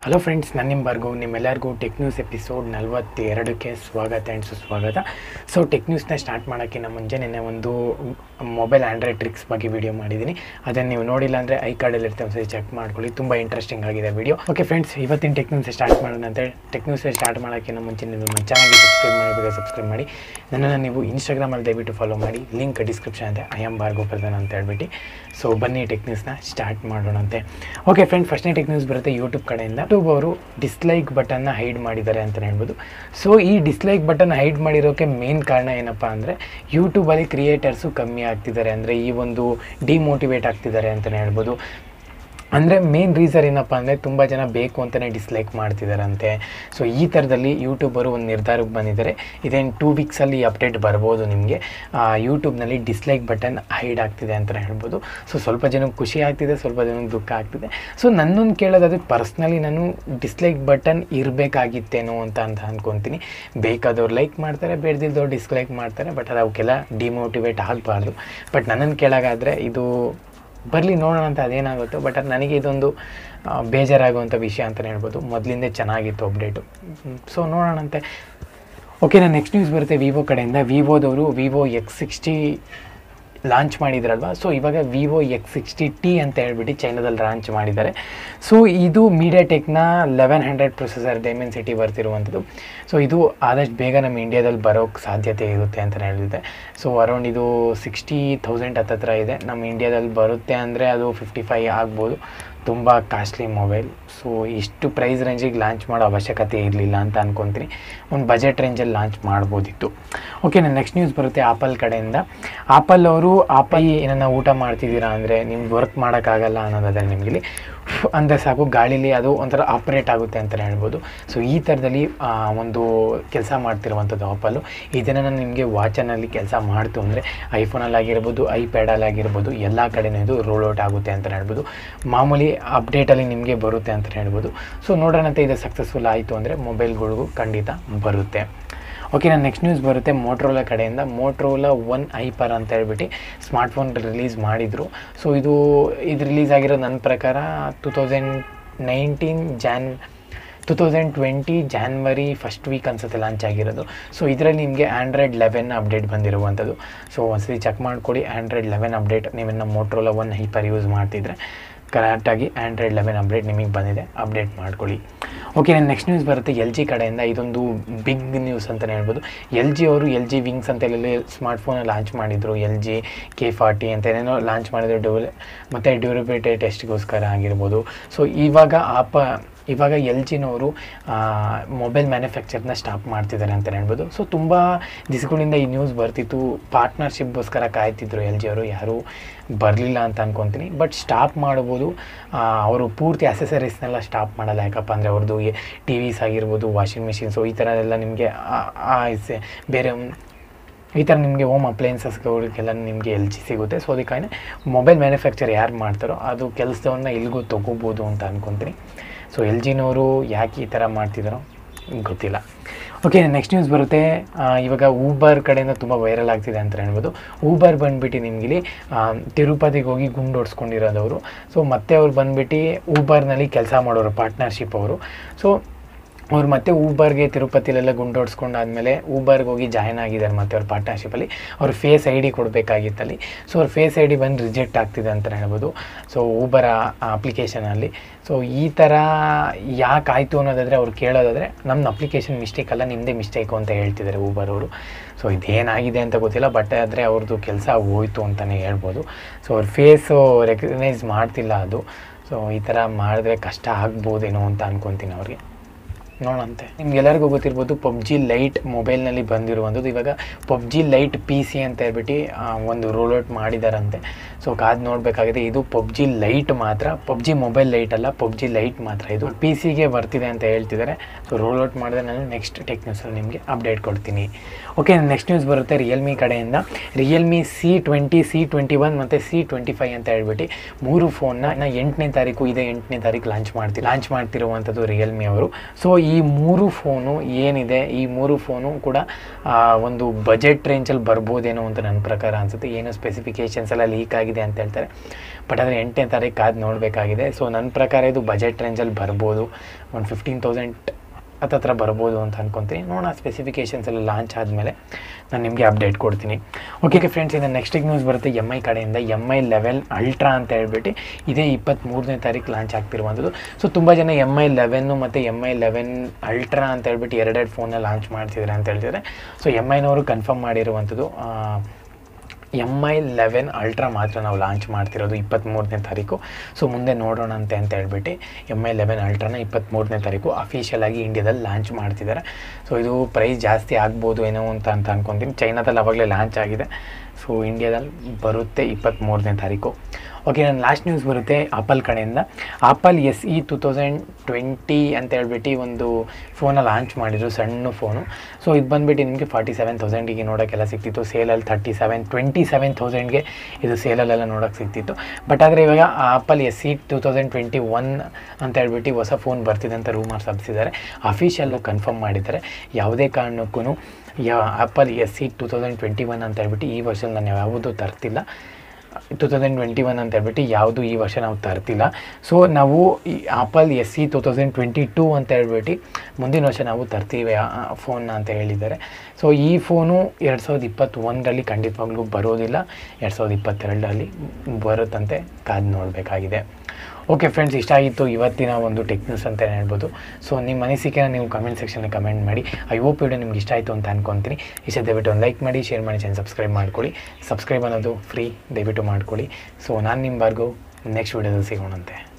Hello friends, ನಾನು ನಿಮ್ಮ ಭಾರ್ಗವ್. ನಿಮ್ಮೆಲ್ಲರಿಗೂ ಟೆಕ್ ನ್ಯೂಸ್ ಎಪಿಸೋಡ್ 42ಕ್ಕೆ ಸ್ವಾಗತ ಆ್ಯಂಡ್ ಸುಸ್ವಾಗತ. ಸೊ ಟೆಕ್ ನ್ಯೂಸ್ನ ಸ್ಟಾರ್ಟ್ ಮಾಡೋಕ್ಕಿಂತ ಮುಂಚೆ ನೆನ್ನೆ ಒಂದು ಮೊಬೈಲ್ ಆ್ಯಂಡ್ರಾಯ್ಡ್ ಟ್ರಿಕ್ಸ್ ಬಗ್ಗೆ ವಿಡಿಯೋ ಮಾಡಿದ್ದೀನಿ. ಅದನ್ನು ನೀವು ನೋಡಿಲ್ಲ ಅಂದರೆ ಐ ಕಾರ್ಡಲ್ಲಿ ಇರ್ತವೆ, ಒಂದ್ಸರಿ ಚೆಕ್ ಮಾಡ್ಕೊಳ್ಳಿ. ತುಂಬ ಇಂಟ್ರೆಸ್ಟಿಂಗ್ ಆಗಿದೆ ವಿಡಿಯೋ. ಓಕೆ ಫ್ರೆಂಡ್ಸ್, ಇವತ್ತಿನ ಟೆಕ್ ನ್ಯೂಸ್ ಸ್ಟಾರ್ಟ್ ಮಾಡೋಣ ಅಂತ. ಟೆಕ್ ನ್ಯೂಸ್ ಸ್ಟಾರ್ಟ್ ಮಾಡೋಕ್ಕಿಂತ ಮುಂಚೆ ನೀವು ನಮ್ಮ ಚಾನಲ್ಗೆ ಸಬ್ಸ್ಕ್ರೈಬ್ ಮಾಡಿ. ನನ್ನನ್ನು ನೀವು ಇನ್ಸ್ಟಾಗ್ರಾಮಲ್ಲಿ ದಯವಿಟ್ಟು ಫಾಲೋ ಮಾಡಿ. ಲಿಂಕ್ ಡಿಸ್ಕ್ರಿಪ್ಷನ್ ಅಂತ ಐ ಆಮ್ ಭಾರ್ಗವ್ ಪ್ರಧಾನ್ ಅಂತ ಹೇಳ್ಬಿಟ್ಟು. ಸೊ ಬನ್ನಿ ಟೆಕ್ ನ್ಯೂಸ್ನ ಸ್ಟಾರ್ಟ್ ಮಾಡೋಣಂತೆ. ಓಕೆ ಫ್ರೆಂಡ್ಸ್, ಫಸ್ಟ್ನೇ ಟೆಕ್ ನ್ಯೂಸ್ ಬರುತ್ತೆ ಯೂಟ್ಯೂಬ್ ಕಡೆಯಿಂದ. ಯೂಟ್ಯೂಬ್ ಅವರು ಡಿಸ್ಲೈಕ್ ಬಟನ್ನ ಹೈಡ್ ಮಾಡಿದ್ದಾರೆ ಅಂತಲೇ ಹೇಳ್ಬೋದು. ಸೊ ಈ ಡಿಸ್ಲೈಕ್ ಬಟನ್ ಹೈಡ್ ಮಾಡಿರೋಕ್ಕೆ ಮೇನ್ ಕಾರಣ ಏನಪ್ಪ ಅಂದರೆ, ಯೂಟ್ಯೂಬಲ್ಲಿ ಕ್ರಿಯೇಟರ್ಸು ಕಮ್ಮಿ ಆಗ್ತಿದ್ದಾರೆ, ಅಂದರೆ ಈ ಒಂದು ಡಿಮೋಟಿವೇಟ್ ಆಗ್ತಿದ್ದಾರೆ ಅಂತಲೇ ಹೇಳ್ಬೋದು. ಅಂದರೆ ಮೇನ್ ರೀಸನ್ ಏನಪ್ಪ ಅಂದರೆ, ತುಂಬ ಜನ ಬೇಕು ಅಂತಲೇ ಡಿಸ್ಲೈಕ್ ಮಾಡ್ತಿದ್ದಾರಂತೆ. ಸೊ ಈ ಥರದಲ್ಲಿ ಯೂಟ್ಯೂಬರು ಒಂದು ನಿರ್ಧಾರಕ್ಕೆ ಬಂದಿದ್ದಾರೆ. ಇದೇನು 2 ವೀಕ್ಸಲ್ಲಿ ಅಪ್ಡೇಟ್ ಬರ್ಬೋದು ನಿಮಗೆ. ಯೂಟ್ಯೂಬ್ನಲ್ಲಿ ಡಿಸ್ಲೈಕ್ ಬಟನ್ ಹೈಡ್ ಆಗ್ತಿದೆ ಅಂತಲೇ ಹೇಳ್ಬೋದು. ಸೊ ಸ್ವಲ್ಪ ಜನಕ್ಕೆ ಖುಷಿ ಆಗ್ತಿದೆ, ಸ್ವಲ್ಪ ಜನಕ್ಕೆ ದುಃಖ ಆಗ್ತಿದೆ. ಸೊ ನನ್ನೊಂದು ಕೇಳೋದಾದ್ರೆ, ಪರ್ಸ್ನಲಿ ನಾನು ಡಿಸ್ಲೈಕ್ ಬಟನ್ ಇರಬೇಕಾಗಿತ್ತೇನೋ ಅಂತ ಅಂದ್ಕೊತೀನಿ. ಬೇಕಾದವ್ರು ಲೈಕ್ ಮಾಡ್ತಾರೆ, ಬೇಡದಿದ್ದವ್ರು ಡಿಸ್ಲೈಕ್ ಮಾಡ್ತಾರೆ. ಬಟ್ ಅದು ಅವಕ್ಕೆಲ್ಲ ಡಿಮೋಟಿವೇಟ್ ಆಗಬಾರ್ದು. ಬಟ್ ನನ್ನನ್ನು ಕೇಳೋಕ್ಕಾದರೆ ಇದು ಬರಲಿ, ನೋಡೋಣ ಅಂತ ಅದೇನಾಗುತ್ತೋ. ಬಟ್ ಅದು ನನಗೆ ಇದೊಂದು ಬೇಜಾರಾಗುವಂಥ ವಿಷಯ ಅಂತಲೇ ಹೇಳ್ಬೋದು. ಮೊದಲಿಂದ ಚೆನ್ನಾಗಿತ್ತು ಅಪ್ಡೇಟು. ಸೊ ನೋಡೋಣಂತೆ. ಓಕೆ, ನಾನು ನೆಕ್ಸ್ಟ್ ನ್ಯೂಸ್ ಬರುತ್ತೆ ವಿವೋ ಕಡೆಯಿಂದ. ವಿವೋದವರು ವಿವೋ X60 ಲಾಂಚ್ ಮಾಡಿದ್ರಲ್ವ. ಸೊ ಇವಾಗ ವಿವೋ X60T ಅಂತ ಹೇಳ್ಬಿಟ್ಟು ಚೈನಾದಲ್ಲಿ ಲಾಂಚ್ ಮಾಡಿದ್ದಾರೆ. ಸೊ ಇದು ಮೀಡಿಯಾಟೆಕ್ನ 1100 ಪ್ರೊಸೆಸರ್ ಡೈಮೆನ್ಸಿಟಿ ಬರ್ತಿರುವಂಥದ್ದು. ಸೊ ಇದು ಆದಷ್ಟು ಬೇಗ ನಮ್ಮ ಇಂಡಿಯಾದಲ್ಲಿ ಬರೋಕ್ಕೆ ಸಾಧ್ಯತೆ ಇರುತ್ತೆ ಅಂತಲೇ ಹೇಳಿದೆ. ಸೊ ಅರೌಂಡ್ ಇದು 60,000 ಹತ್ತತ್ರ ಇದೆ. ನಮ್ಮ ಇಂಡಿಯಾದಲ್ಲಿ ಬರುತ್ತೆ ಅಂದರೆ ಅದು 55 ಆಗ್ಬೋದು. ತುಂಬ ಕಾಸ್ಟ್ಲಿ ಮೊಬೈಲ್. ಸೊ ಇಷ್ಟು ಪ್ರೈಸ್ ರೇಂಜಿಗೆ ಲಾಂಚ್ ಮಾಡೋ ಅವಶ್ಯಕತೆ ಇರಲಿಲ್ಲ ಅಂತ ಅಂದ್ಕೊತೀನಿ. ಒಂದು ಬಜೆಟ್ ರೇಂಜಲ್ಲಿ ಲಾಂಚ್ ಮಾಡ್ಬೋದಿತ್ತು. ಓಕೆ, ನನ್ನ ನೆಕ್ಸ್ಟ್ ನ್ಯೂಸ್ ಬರುತ್ತೆ ಆಪಲ್ ಕಡೆಯಿಂದ. ಆಪಲ್ ಅವರು ಏನನ್ನ ಊಟ ಮಾಡ್ತಿದ್ದೀರಾ ಅಂದರೆ ನಿಮ್ಗೆ ವರ್ಕ್ ಮಾಡೋಕ್ಕಾಗಲ್ಲ ಅನ್ನೋದಾದರೆ ನಿಮಗೆ ಅಂದರೆ ಸಾಕು, ಗಾಳೀಲಿ ಅದು ಒಂಥರ ಆಪ್ರೇಟ್ ಆಗುತ್ತೆ ಅಂತಲೇ ಹೇಳ್ಬೋದು. ಸೊ ಈ ಥರದಲ್ಲಿ ಒಂದು ಕೆಲಸ ಮಾಡ್ತಿರುವಂಥದ್ದು ಆಪಲ್ಲು. ಇದನ್ನು ನಾನು ನಿಮಗೆ ವಾಚನಲ್ಲಿ ಕೆಲಸ ಮಾಡ್ತು ಅಂದರೆ ಐಫೋನಲ್ಲಾಗಿರ್ಬೋದು, ಐಪ್ಯಾಡಲ್ಲಾಗಿರ್ಬೋದು, ಎಲ್ಲ ಕಡೆಯೂ ಇದು ರೋಲ್ ಔಟ್ ಆಗುತ್ತೆ ಅಂತಲೇ ಹೇಳ್ಬೋದು. ಮಾಮೂಲಿ ಅಪ್ಡೇಟಲ್ಲಿ ನಿಮಗೆ ಬರುತ್ತೆ ಅಂತಲೇ ಹೇಳ್ಬೋದು. ಸೊ ನೋಡೋಣಂತೆ ಇದು ಸಕ್ಸಸ್ಫುಲ್ ಆಯಿತು ಅಂದರೆ ಮೊಬೈಲ್ಗಳಿಗೂ ಖಂಡಿತ ಬರುತ್ತೆ. ಓಕೆ, ನಾನು ನೆಕ್ಸ್ಟ್ ನ್ಯೂಸ್ ಬರುತ್ತೆ ಮೋಟ್ರೋಲಾ ಕಡೆಯಿಂದ. ಮೋಟ್ರೋಲಾ ಒನ್ ಹೈಪರ್ ಅಂತ ಹೇಳ್ಬಿಟ್ಟು ಸ್ಮಾರ್ಟ್ಫೋನ್ ರಿಲೀಸ್ ಮಾಡಿದರು. ಸೊ ಇದು ರಿಲೀಸ್ ಆಗಿರೋ ನನ್ನ ಪ್ರಕಾರ 2020 ಜಾನ್ವರಿ ಫಸ್ಟ್ ವೀಕ್ ಅನ್ಸುತ್ತೆ ಲಾಂಚ್ ಆಗಿರೋದು. ಸೊ ಇದರಲ್ಲಿ ನಿಮಗೆ ಆಂಡ್ರಾಯ್ಡ್ 11 ಅಪ್ಡೇಟ್ ಬಂದಿರುವಂಥದ್ದು. ಸೊ ಒಂದ್ಸತಿ ಚೆಕ್ ಮಾಡ್ಕೊಳ್ಳಿ. ಆಂಡ್ರಾಯ್ಡ್ 11 ಅಪ್ಡೇಟ್ ನೀವೇನು ಮೋಟ್ರೋಲಾ ಒನ್ ಹೈಪರ್ ಯೂಸ್ ಮಾಡ್ತಿದ್ರೆ ಕರೆಕ್ಟಾಗಿ ಆಂಡ್ರಾಯ್ಡ್ 11 ಅಪ್ಡೇಟ್ ನಿಮಗೆ ಬಂದಿದೆ, ಅಪ್ಡೇಟ್ ಮಾಡ್ಕೊಳ್ಳಿ. ಓಕೆ, ನನ್ನ ನೆಕ್ಸ್ಟ್ ನ್ಯೂಸ್ ಬರುತ್ತೆ LG ಕಡೆಯಿಂದ. ಇದೊಂದು ಬಿಗ್ ನ್ಯೂಸ್ ಅಂತಲೇ ಹೇಳ್ಬೋದು. LG ಅವರು LG ವಿಂಗ್ಸ್ ಅಂತ ಹೇಳಿ ಸ್ಮಾರ್ಟ್ಫೋನ್ ಲಾಂಚ್ ಮಾಡಿದರು. LG K40 ಅಂತ ಏನೇನೋ ಲಾಂಚ್ ಮಾಡಿದ್ರು, ಮತ್ತು ಡ್ಯೂರಬಿಲಿಟಿ ಟೆಸ್ಟ್ಗೋಸ್ಕರ ಆಗಿರ್ಬೋದು. ಸೊ ಇವಾಗ LGನವರು ಮೊಬೈಲ್ ಮ್ಯಾನುಫ್ಯಾಕ್ಚರ್ನ ಸ್ಟಾಪ್ ಮಾಡ್ತಿದ್ದಾರೆ ಅಂತಲೇ ಹೇಳ್ಬೋದು. ಸೊ ತುಂಬ ದಿವಸಗಳಿಂದ ಈ ನ್ಯೂಸ್ ಬರ್ತಿತ್ತು. ಪಾರ್ಟ್ನರ್ಶಿಪ್ಗೋಸ್ಕರ ಕಾಯ್ತಿದ್ರು LG ಅವರು, ಯಾರೂ ಬರಲಿಲ್ಲ ಅಂತ ಅಂದ್ಕೊತೀನಿ. ಬಟ್ ಸ್ಟಾಪ್ ಮಾಡ್ಬೋದು. ಅವರು ಪೂರ್ತಿ ಅಸೆಸರೀಸ್ನೆಲ್ಲ ಸ್ಟಾಪ್ ಮಾಡಲ್ಲ. ಯಾಕಪ್ಪ ಅಂದರೆ ಅವ್ರದ್ದು TVs ಆಗಿರ್ಬೋದು, ವಾಷಿಂಗ್ ಮಿಷಿನ್ಸು, ಈ ಥರ ಎಲ್ಲ ನಿಮಗೆ ಬೇರೆ ಈ ಥರ ನಿಮಗೆ ಹೋಮ್ ಅಪ್ಲೈನ್ಸಸ್ಗಳಿಗೆಲ್ಲ ನಿಮಗೆ LG ಸಿಗುತ್ತೆ. ಸೊ ಅದಕ್ಕಾಗಿ ಮೊಬೈಲ್ ಮ್ಯಾನುಫ್ಯಾಕ್ಚರ್ ಯಾರು ಮಾಡ್ತಾರೋ ಅದು ಕೆಲಸದವ್ರನ್ನ ಎಲ್ಗೂ ತೊಗೋಬೋದು ಅಂತ ಅಂದ್ಕೊತೀನಿ. ಸೊ LGನವರು ಯಾಕೆ ಈ ಥರ ಮಾಡ್ತಿದ್ದಾರೋ ಗೊತ್ತಿಲ್ಲ. ಓಕೆ, ನೆಕ್ಸ್ಟ್ ನ್ಯೂಸ್ ಬರುತ್ತೆ. ಇವಾಗ ಊಬರ್ ಕಡೆಯಿಂದ ತುಂಬ ವೈರಲ್ ಆಗ್ತಿದೆ ಅಂತ ಹೇಳ್ಬೋದು. ಊಬರ್ ಬಂದುಬಿಟ್ಟು ನಿಮಗಿಲ್ಲಿ ತಿರುಪತಿಗೆ ಹೋಗಿ ಗುಂಡು ಹೊಡ್ಸ್ಕೊಂಡಿರೋದವರು. ಸೊ ಮತ್ತೆ ಅವ್ರು ಬಂದುಬಿಟ್ಟು ಊಬರ್ನಲ್ಲಿ ಕೆಲಸ ಮಾಡೋರು, ಪಾರ್ಟ್ನರ್ಶಿಪ್ ಅವರು. ಸೊ ಅವ್ರು ಮತ್ತೆ ಊಬರ್ಗೆ ತಿರುಪತಿಲೆಲ್ಲ ಗುಂಡೋಡಿಸ್ಕೊಂಡಾದ್ಮೇಲೆ ಊಬರ್ಗೆ ಹೋಗಿ ಜಾಯ್ನ್ ಆಗಿದ್ದಾರೆ ಮತ್ತೆ ಅವ್ರ ಪಾರ್ಟ್ನರ್ಶಿಪ್ಪಲ್ಲಿ. ಅವ್ರು ಫೇಸ್ ID ಕೊಡಬೇಕಾಗಿತ್ತಲ್ಲಿ. ಸೊ ಅವ್ರ ಫೇಸ್ ID ಬಂದು ರಿಜೆಕ್ಟ್ ಆಗ್ತಿದೆ ಅಂತ ಹೇಳ್ಬೋದು. ಸೊ ಊಬರ್ ಅಪ್ಲಿಕೇಶನಲ್ಲಿ. ಸೊ ಈ ಥರ ಯಾಕೆ ಆಯಿತು ಅನ್ನೋದಾದರೆ ಅವ್ರು ಕೇಳೋದಾದರೆ, ನಮ್ಮ ಅಪ್ಲಿಕೇಶನ್ ಮಿಸ್ಟೇಕ್ ಅಲ್ಲ, ನಿಮ್ಮದೇ ಮಿಸ್ಟೇಕು ಅಂತ ಹೇಳ್ತಿದ್ದಾರೆ ಊಬರ್ ಅವರು. ಸೊ ಇದೇನಾಗಿದೆ ಅಂತ ಗೊತ್ತಿಲ್ಲ. ಬಟ್ ಆದರೆ ಅವ್ರದ್ದು ಕೆಲಸ ಹೋಯ್ತು ಅಂತಲೇ ಹೇಳ್ಬೋದು. ಸೊ ಅವ್ರ ಫೇಸು ರೆಕಗ್ನೈಸ್ ಮಾಡ್ತಿಲ್ಲ ಅದು. ಸೊ ಈ ಥರ ಮಾಡಿದ್ರೆ ಕಷ್ಟ ಆಗ್ಬೋದೇನೋ ಅಂತ ಅಂದ್ಕೊತೀನಿ ಅವ್ರಿಗೆ. ನೋಡಂತೆ. ನಿಮ್ಗೆಲ್ಲರಿಗೂ ಗೊತ್ತಿರ್ಬೋದು PUBG ಲೈಟ್ ಮೊಬೈಲ್ನಲ್ಲಿ ಬಂದಿರುವಂಥದ್ದು. ಇವಾಗ PUBG ಲೈಟ್ PC ಅಂತ ಹೇಳ್ಬಿಟ್ಟು ಒಂದು ರೋಲ್ಔಟ್ ಮಾಡಿದಾರಂತೆ. ಸೊ ಕಾದು ನೋಡಬೇಕಾಗಿದೆ. ಇದು PUBG ಲೈಟ್ ಮಾತ್ರ, PUBG ಮೊಬೈಲ್ ಲೈಟ್ ಅಲ್ಲ, PUBG ಲೈಟ್ ಮಾತ್ರ. ಇದು PC-ಗೆ ಬರ್ತಿದೆ ಅಂತ ಹೇಳ್ತಿದ್ದಾರೆ. ಸೊ ರೋಲ್ಔಟ್ ಮಾಡಿದ್ರೆ ನಾನು ನೆಕ್ಸ್ಟ್ ಟೆಕ್ ನ್ಯೂಸಲ್ಲಿ ನಿಮಗೆ ಅಪ್ಡೇಟ್ ಕೊಡ್ತೀನಿ. ಓಕೆ, ನೆಕ್ಸ್ಟ್ ನ್ಯೂಸ್ ಬರುತ್ತೆ ರಿಯಲ್ಮಿ ಕಡೆಯಿಂದ. ರಿಯಲ್ಮಿ C20, C21 ಮತ್ತು C25 ಅಂತ ಹೇಳ್ಬಿಟ್ಟು 3 ಫೋನ್ನ 8ನೇ ತಾರೀಕು ಲಾಂಚ್ ಮಾಡ್ತಿರುವಂಥದ್ದು ರಿಯಲ್ಮಿ ಅವರು. ಸೊ ಈ ಈ 3 ಫೋನು ಏನಿದೆ, ಈ 3 ಫೋನು ಕೂಡ ಒಂದು ಬಜೆಟ್ ರೇಂಜಲ್ಲಿ ಬರ್ಬೋದೇನೋ ಅಂತ ನನ್ನ ಪ್ರಕಾರ ಅನಿಸುತ್ತೆ. ಏನು ಸ್ಪೆಸಿಫಿಕೇಷನ್ಸ್ ಎಲ್ಲ ಲೀಕ್ ಆಗಿದೆ ಅಂತ ಹೇಳ್ತಾರೆ, ಬಟ್ ಆದರೆ 8ನೇ ತಾರೀಕು ಕಾದು ನೋಡಬೇಕಾಗಿದೆ. ಸೊ ನನ್ನ ಪ್ರಕಾರ ಇದು ಬಜೆಟ್ ರೇಂಜಲ್ಲಿ ಬರ್ಬೋದು, ಒಂದು 15,000 ಹತ್ರ ಬರ್ಬೋದು ಅಂತ ಅಂದ್ಕೊತೀನಿ. ನೋಡೋಣ, ಸ್ಪೆಸಿಫಿಕೇಷನ್ಸ್ ಎಲ್ಲ ಲಾಂಚ್ ಆದಮೇಲೆ ನಾನು ನಿಮಗೆ ಅಪ್ಡೇಟ್ ಕೊಡ್ತೀನಿ. ಓಕೆ ಫ್ರೆಂಡ್ಸ್, ಇನ್ನು ನೆಕ್ಸ್ಟ್ ನ್ಯೂಸ್ ಬರುತ್ತೆ MI ಕಡೆಯಿಂದ. MI 11 ಅಲ್ಟ್ರಾ ಅಂತ ಹೇಳ್ಬಿಟ್ಟು ಇದೇ 23ನೇ ತಾರೀಕು ಲಾಂಚ್ ಆಗ್ತಿರುವಂಥದ್ದು. ಸೊ ತುಂಬ ಜನ MI 11 ಮತ್ತು MI 11 ಅಲ್ಟ್ರಾ ಅಂತ ಹೇಳ್ಬಿಟ್ಟು ಎರಡೆರಡು ಫೋನ್ನ ಲಾಂಚ್ ಮಾಡ್ತಿದ್ದಾರೆ ಅಂತ ಹೇಳ್ತಿದ್ದಾರೆ. ಸೊ MIನವರು ಕನ್ಫರ್ಮ್ ಮಾಡಿರುವಂಥದ್ದು MI 11 ಅಲ್ಟ್ರಾ ಮಾತ್ರ ನಾವು ಲಾಂಚ್ ಮಾಡ್ತಿರೋದು 23ನೇ ತಾರೀಕು. ಸೊ ಮುಂದೆ ನೋಡೋಣಂತೆ ಅಂತ ಹೇಳ್ಬಿಟ್ಟು MI 11 ಅಲ್ಟ್ರಾನ 23ನೇ ತಾರೀಕು ಅಫಿಷಿಯಲ್ ಆಗಿ ಇಂಡಿಯಾದಲ್ಲಿ ಲಾಂಚ್ ಮಾಡ್ತಿದ್ದಾರೆ. ಸೊ ಇದು ಪ್ರೈಸ್ ಜಾಸ್ತಿ ಆಗ್ಬೋದು ಏನೋ ಅಂತ ಅಂದ್ಕೊತೀನಿ. ಚೈನಾದಲ್ಲಿ ಆವಾಗಲೇ ಲಾಂಚ್ ಆಗಿದೆ. ಸೊ ಇಂಡಿಯಾದಲ್ಲಿ ಬರುತ್ತೆ 23ನೇ ತಾರೀಕು. ಓಕೆ, ನನ್ನ ಲಾಸ್ಟ್ ನ್ಯೂಸ್ ಬರುತ್ತೆ ಆಪಲ್ ಕಡೆಯಿಂದ. ಆಪಲ್ SE 2020 ಅಂತ ಹೇಳ್ಬಿಟ್ಟು ಒಂದು ಫೋನ ಲಾಂಚ್ ಮಾಡಿದರು, ಸಣ್ಣ ಫೋನು. ಸೊ ಇದು ಬಂದುಬಿಟ್ಟು ನಿಮಗೆ 47,000ಗೆ ನೋಡೋಕ್ಕೆಲ್ಲ ಸಿಗ್ತಿತ್ತು. ಸೇಲಲ್ಲಿ 27,000ಗೆ ಇದು ಸೇಲಲ್ಲೆಲ್ಲ ನೋಡೋಕ್ಕೆ ಸಿಗ್ತಿತ್ತು. ಬಟ್ ಆದರೆ ಇವಾಗ ಆಪಲ್ SE 2021 ಅಂತ ಹೇಳ್ಬಿಟ್ಟು ಹೊಸ ಫೋನ್ ಬರ್ತಿದೆ ಅಂತ ರೂಮರ್ಸ್ ಹಬ್ಬಿಸಿದ್ದಾರೆ. ಅಫಿಷಿಯಲ್ಲು ಕನ್ಫರ್ಮ್ ಮಾಡಿದ್ದಾರೆ. ಯಾವುದೇ ಕಾರಣಕ್ಕೂ ಆಪಲ್ SE 2021 ಅಂತ ಹೇಳ್ಬಿಟ್ಟು ಈ ವರ್ಷ ನಾನು ಯಾವುದೂ ತರ್ತಿಲ್ಲ. 2021 ಅಂತ ಹೇಳ್ಬಿಟ್ಟು ಯಾವುದು ಈ ವರ್ಷ ನಾವು ತರ್ತಿಲ್ಲ. ಸೊ ನಾವು ಈ ಆಪಲ್ SE 2022 ಅಂತ ಹೇಳ್ಬಿಟ್ಟು ಮುಂದಿನ ವರ್ಷ ನಾವು ತರ್ತೀವಿ ಫೋನ್ನ ಅಂತ ಹೇಳಿದ್ದಾರೆ. ಸೊ ಈ ಫೋನು 2021ರಲ್ಲಿ ಖಂಡಿತವಾಗ್ಲೂ ಬರೋದಿಲ್ಲ, 2022ರಲ್ಲಿ ಬರುತ್ತಂತೆ, ಕಾದು ನೋಡಬೇಕಾಗಿದೆ. ಓಕೆ ಫ್ರೆಂಡ್ಸ್, ಇಷ್ಟ ಆಗಿತ್ತು ಇವತ್ತಿನ ಒಂದು ಟೆಕ್ ನ್ಯೂಸ್ ಅಂತ ಹೇಳ್ಬೋದು. ಸೊ ನಿಮ್ಮ ಅನಿಸಿಕೆನ ನೀವು ಕಮೆಂಟ್ ಸೆಕ್ಷನಲ್ಲಿ ಕಮೆಂಟ್ ಮಾಡಿ. ಐ ಹೋಪ್ ವಿಡಿಯೋ ನಿಮ್ಗೆ ಇಷ್ಟ ಆಯಿತು ಅಂತ ಅಂದ್ಕೊತೀನಿ. ಇಷ್ಟ ದಯವಿಟ್ಟು ಒಂದು ಲೈಕ್ ಮಾಡಿ, ಶೇರ್ ಮಾಡಿ, ಚಾನಲ್ ಸಬ್ಸ್ಕ್ರೈಬ್ ಮಾಡ್ಕೊಳ್ಳಿ. ಸಬ್ಸ್ಕ್ರೈಬ್ ಅನ್ನೋದು ಫ್ರೀ, ದಯವಿಟ್ಟು ಮಾಡ್ಕೊಳ್ಳಿ. ಸೊ ನಾನು ನಿಮ್ಮ ಭಾರ್ಗವ್, ನೆಕ್ಸ್ಟ್ ವೀಡಿಯೋದಲ್ಲಿ ಸಿಗೋಣಂತೆ.